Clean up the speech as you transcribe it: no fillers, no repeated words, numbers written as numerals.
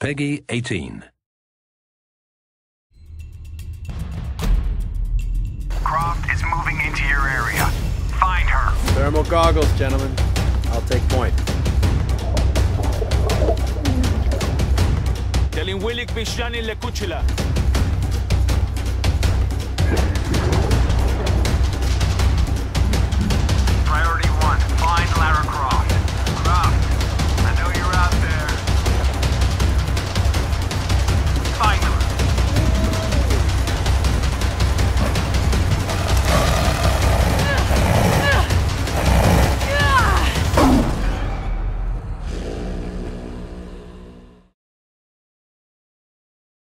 Peggy 18. Croft is moving into your area. Find her. Thermal goggles, gentlemen. I'll take point. Telling Willik Bishani Le Kuchila.